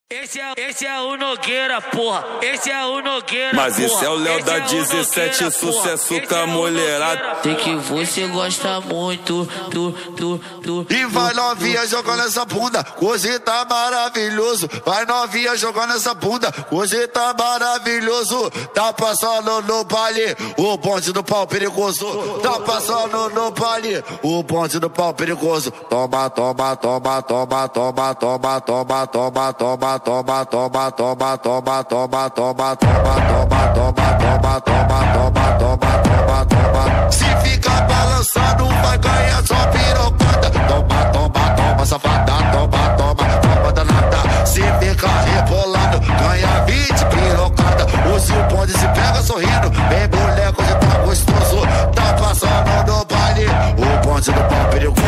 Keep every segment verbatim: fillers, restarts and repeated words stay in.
Esse é, esse é o Nogueira, porra. Esse é o Nogueira, Mas porra. esse é o Léo da é dezessete, Nogueira, sucesso porra. com a é mulherada. Sei que você gosta muito, tu, tu, tu. E vai novinha jogando essa bunda, hoje tá maravilhoso. Vai novinha jogando essa bunda, hoje tá maravilhoso. Tá passando no baile, o bonde do pau perigoso. Tá passando no baile, o bonde do pau perigoso. Toma, toma, toma, toma, toma, toma, toma, toma, toma. Toma, toma, toma, toma, toma, toma, toma, toma, toma, toma, toma, toma, toma, toma, toma. Se fica balançando, vai ganhar só pirocada. Toma, toma, toma, safada, toma, toma, toma danada. Se fica rebolando, ganha vinte pirocada. Use o bonde, se pega sorrindo, bem boneco, já tá gostoso. Tá passando no baile, o bonde do pau perigoso.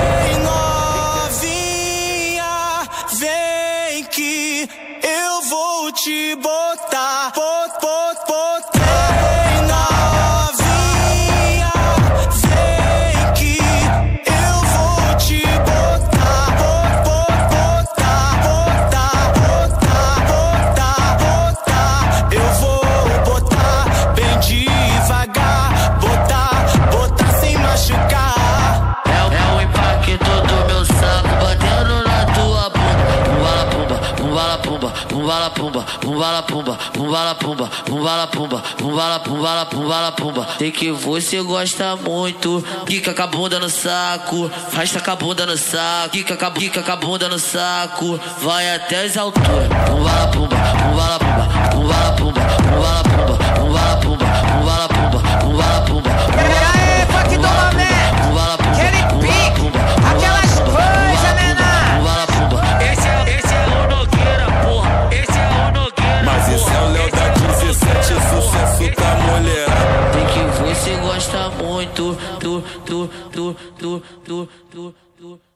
Vem que eu vou te botar, bot, bot, botar. Vem novinha, vem que eu vou te botar, bot, bot, botar, botar, botar, botar, botar. Eu vou botar bem devagar, botar, botar sem machucar. É, é o impacto do meu saco batendo na tua bunda. Pumbala pumba, pumbala pumba, pumbala pumba, pumbala pumba, pumbala pumba, pumbala pumbala pumbala pumba. Sei que você gosta muito, quica com a bunda no saco, rasta com a bunda no saco, quica com a, quica com a bunda no saco, vai até as alturas. Pumbala pumba, pumbala pumba, pumbala pumba, pumbala pumba, pumbala pumba, pumbala pumba, pumbala pumba. Aê, funk do momento, aquele pique, aquelas coisas, menina. Pumbala pumba, esse é, esse é o Nogueira, porra. Esse é o Nogueira. Mas esse é o Léo da dezessete, sucesso com a mulherada. Sei que você gosta muito, tu, tu, tu, tu, tu, tu, tu.